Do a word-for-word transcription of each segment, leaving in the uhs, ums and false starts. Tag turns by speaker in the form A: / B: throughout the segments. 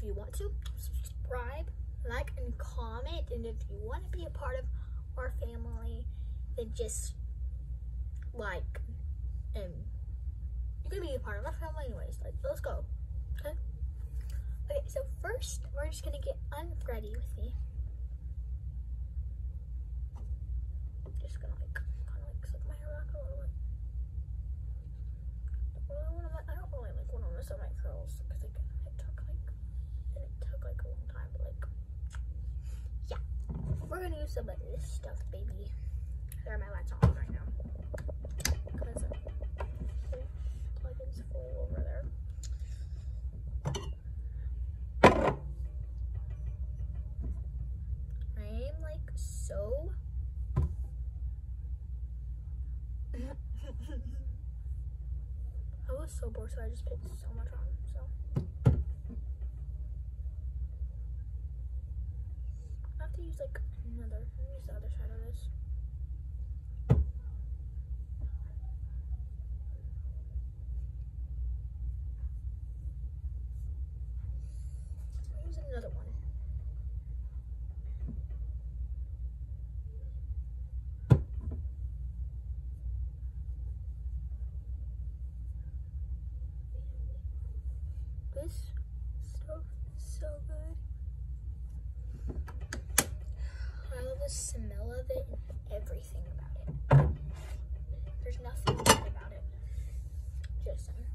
A: you want to, subscribe, like, and comment. And if you want to be a part of our family, then just like, and you can be a part of our family anyways. Like, let's go. Okay. Okay. So first, we're just gonna get unready with me. Just gonna like kind of like slick my hair back a little bit. Really want to, I don't really like want to mess up my curls because like it took like and it took like a long time, but like yeah, we're gonna use some of this stuff, baby. There, my lights on right now because uh, the plug-in's full over there. I'm like so. I was so bored, so I just put so much on. So I have to use like another. Let me use the other side of this. I'll use another one. This stuff is so good. I love the smell of it and everything about it. There's nothing bad about it. Just saying.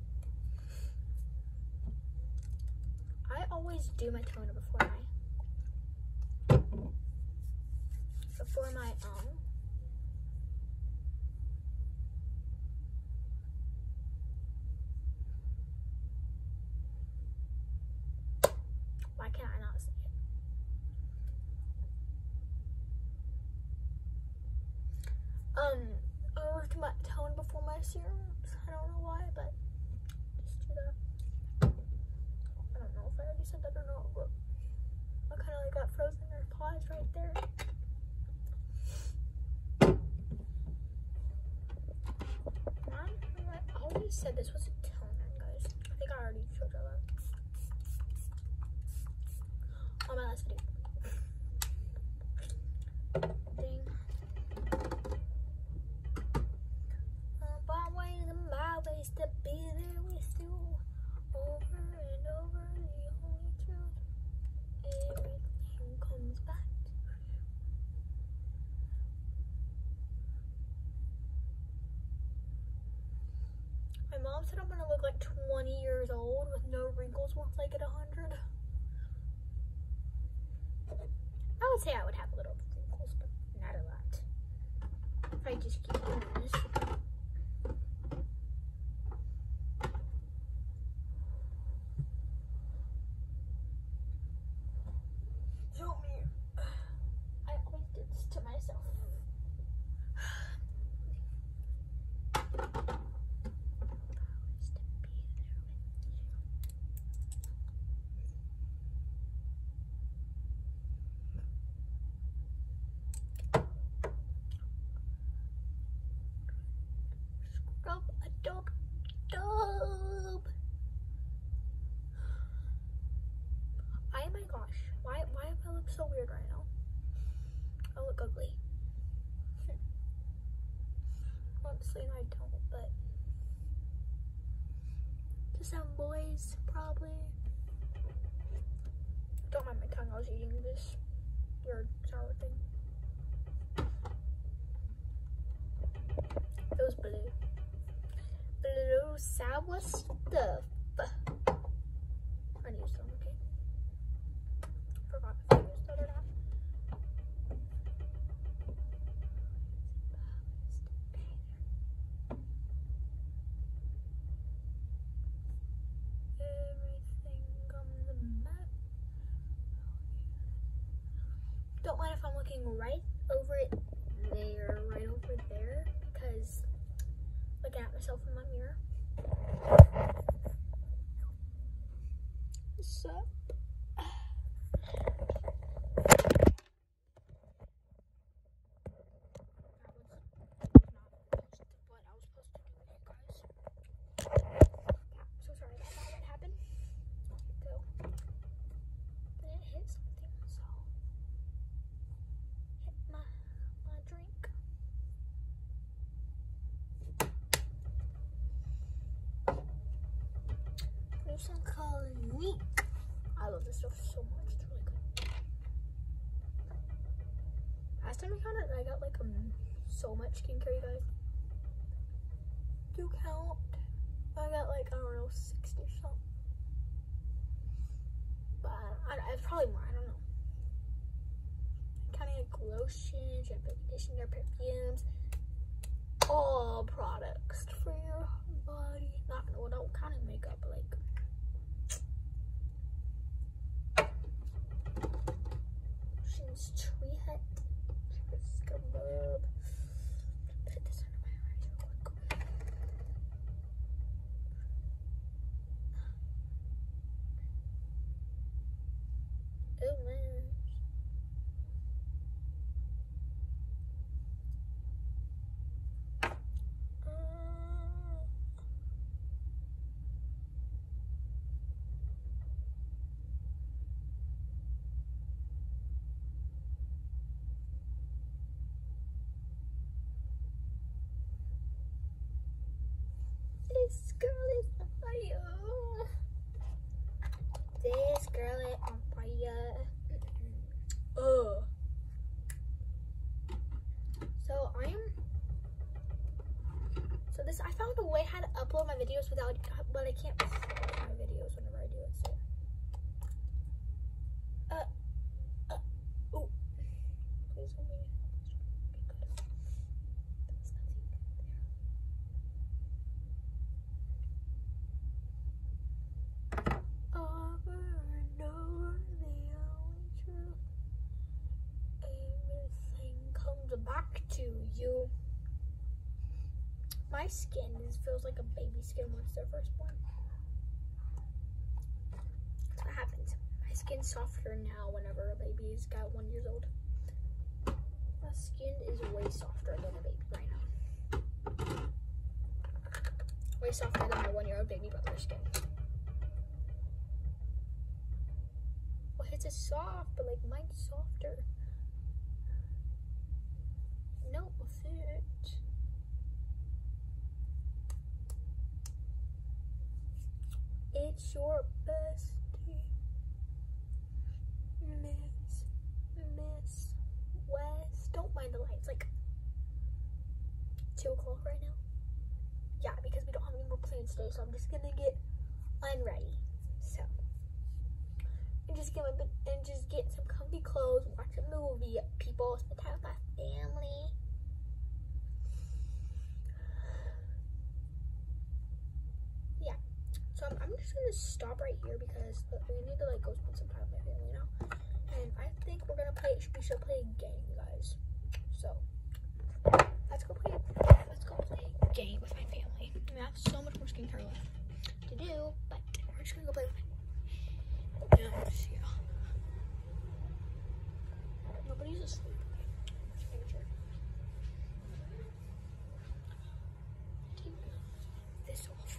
A: I always do my toner before my before my um why can't I not see it? Um, I always do my tone before my serums. I don't know why, but just do that. I don't know if I already said that or not, but I kind of like got frozen or paused right there. I always said this was a toner, guys. I think I already showed you that. On my last video. Ding. Uh, my ways and my ways to be there with you. Over and over, the only truth. Everything comes back to you. My mom said I'm gonna look like twenty years old with no wrinkles once I get a hundred. I would say I would have a little wrinkles, but not a lot. If I just keep doing this. Show me. I always did this to myself. Scrub a dub dub. Oh my gosh, why why do I look so weird right now? I look ugly. Honestly, I don't, but to some boys, probably. Don't mind my tongue, I was eating this weird sour thing. It was blue. Blue sour stuff. I need some, okay? Forgot if I used it or not. Everything comes back. Don't mind if I'm looking right over it there, right over there, because looking at myself in my mirror. What's up? So sorry about that. What happened? So this stuff so much. It's really good. Last time I counted, I got like um so much skincare, you guys. Do count? I got like, I don't know, sixty or something. But I, I, it's probably more, I don't know. Kind of like lotions, shampoo, conditioner, perfumes, all products for your body. Not gonna, well, don't count in makeup, but like lotions, tree hut, scrub. Put this under my eyes real quick. Oh man. This girl is on fire. This girl is on fire. Ugh. So I'm. So this, I found a way how to upload my videos without, but I can't upload my videos whenever I do it. So. Uh. Uh. Oh. Please let me. Back to you. My skin is, feels like a baby skin once they're first born. That's what happens. My skin's softer now whenever a baby's got one years old. My skin is way softer than a baby right now. Way softer than my one year old baby brother's skin. Well, his is soft, but like mine's softer. No fit. It's your bestie, Miss Miss West. Don't mind the lights. Like two o'clock right now. Yeah, because we don't have any more plans today, so I'm just gonna get unready. So and just get my and just get some comfy clothes, watch a movie, people, spend time with my family. Yeah. So I'm, I'm just gonna stop right here because we need to like go spend some time with my family now. And I think we're gonna play. We should play a game, you guys. So let's go play. Let's go play a game with my family. I mean, I have so much more skincare left to do, but we're just gonna go play with my. Yeah, yeah. Nobody's asleep. Just making sure. Take this off.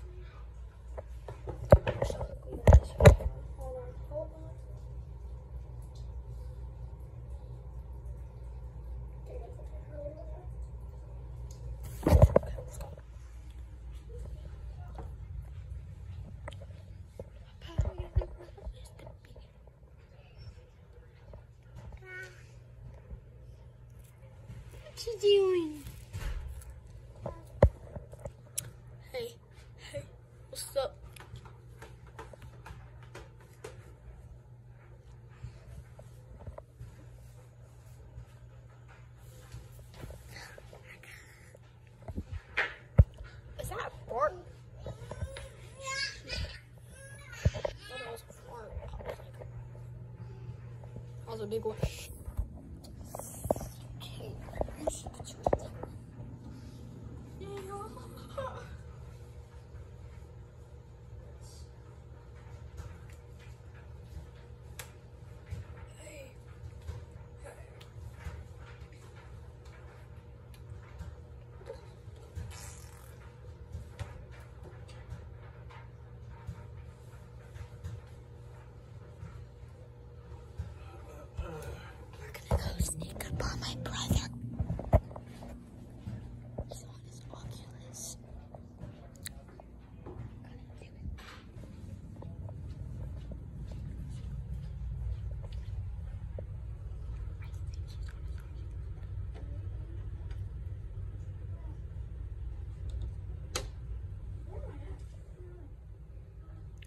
A: So we got this. Hold on, hold on. What you doing? Hey, hey, what's up? Is that a fart? Oh, that was a fart. That was a big one.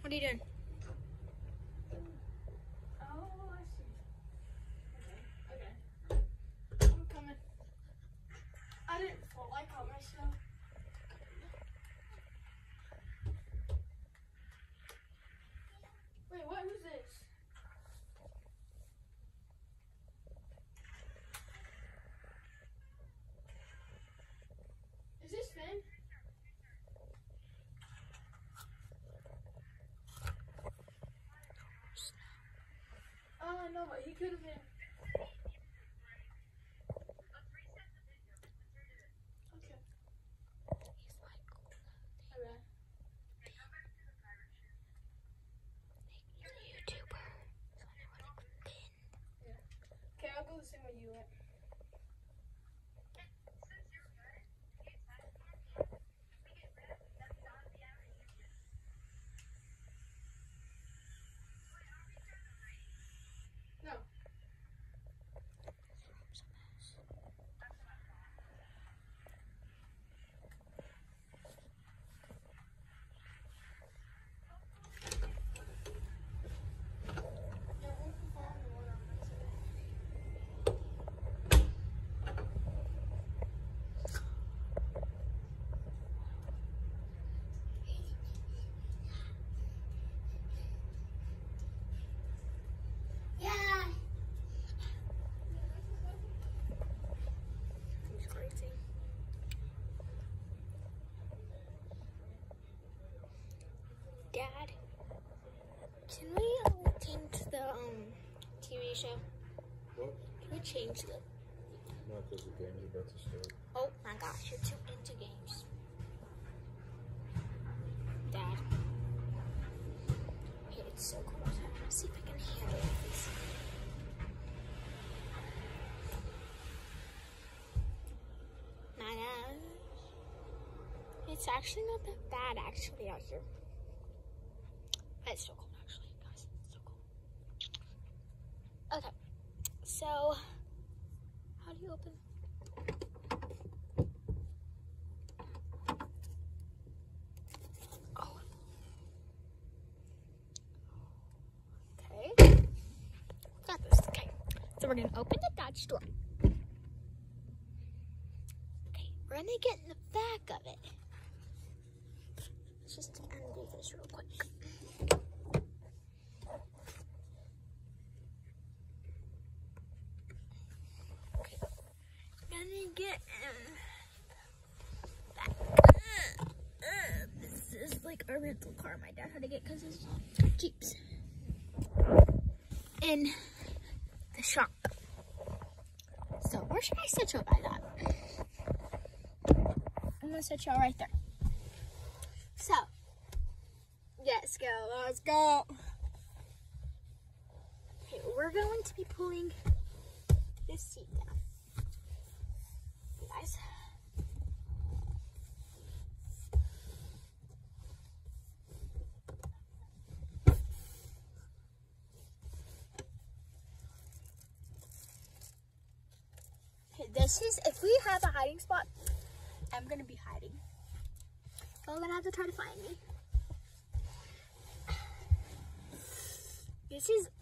A: What are you doing?
B: Oh, I see. Okay, okay. I'm coming. I didn't fall like on myself. Wait, what? Who's this? Is this Finn? Oh, no, but he could have been. Okay.
A: He's like,
B: Alright.
A: you're a YouTuber. So I want to pin.
B: Yeah. Okay, I'll go the same way you went. No.
A: Yeah. He's crazy. Dad, can we um, change the um T V show?
C: What?
A: Can we change the?
C: No, because the game's about to start.
A: Oh my gosh, you're too into games. Dad. Hey, it's so cold outside. Let's see if I can handle this. My gosh. It's actually not that bad actually out here. But it's so cold actually, guys. It's so cold. Okay. So how do you open? Oh. Okay. Got this. Okay. So we're gonna open the Dodge door. Okay, we're gonna get in the back of it. Let's just undo this real quick. Okay. Gonna get in back. Uh, uh, this is like a rental car my dad had to get because his Jeep's in the shop. So where should I sit y'all by that? I'm gonna sit y'all right there. So let's go, let's go. Okay, we're going to be pulling this seat down. You guys. This is, if we have a hiding spot, I'm gonna be hiding. Y'all gonna have to try to find me. This is,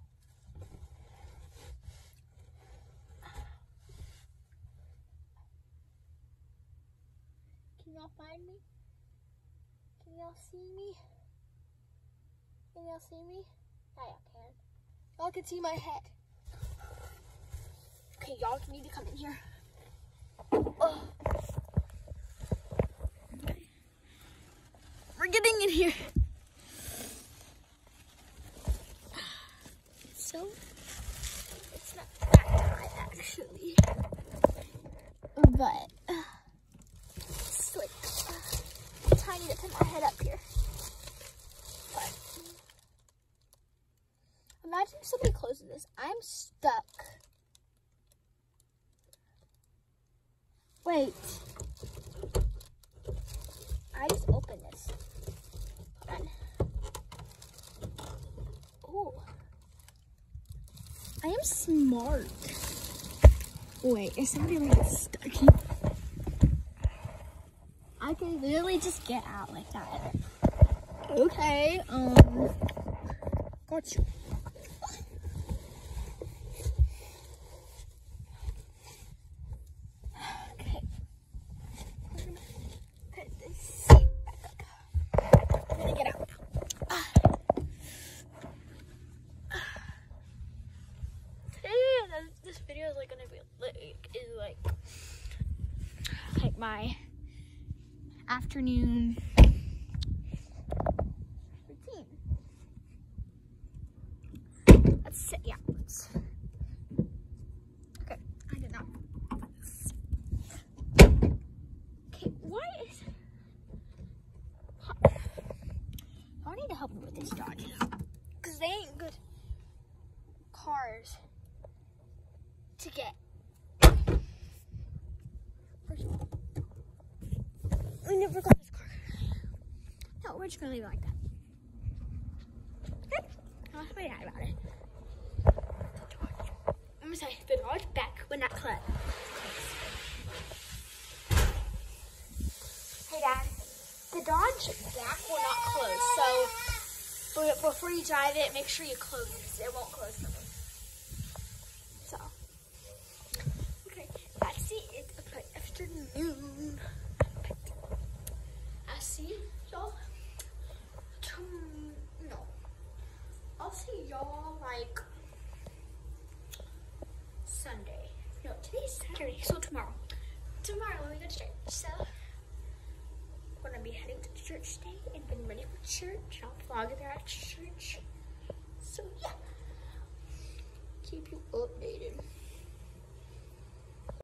A: can y'all find me? Can y'all see me? Can y'all see me? Yeah, y'all can. Y'all can see my head. Okay, y'all need to come in here. Oh. Okay. We're getting in here. So, it's not that high actually. But, uh, it's like uh, tiny to put my head up here. But, imagine if somebody closes this. I'm stuck. Wait. I just opened this. Hold on. Oh. I am smart. Wait, is somebody like stuck here? I can literally just get out like that. Okay, um, got you. Okay. We're gonna put this seat back up. I'm gonna get out. Today, this video is like gonna be like is like like my afternoon routine. Let's sit. Yeah. Let's, okay. I did not. Okay. Why is? I need to help you with this Dodge because they ain't good cars to get. First of all, we never got this car. No, we're just gonna leave it like that. Okay? I'll ask my dad about it. I'm gonna say the Dodge back when not closed. Hey Dad, the Dodge back will not close, so but before you drive it, make sure you close it because it won't close for me. So, okay, that's it. It's a good afternoon. I'll see y'all tom- no. I'll see y'all like Sunday. No, today's Saturday, so tomorrow. Tomorrow when we go to church. So we're gonna be heading to church today and getting ready for church. I'll vlog there at church. So yeah. Keep you updated.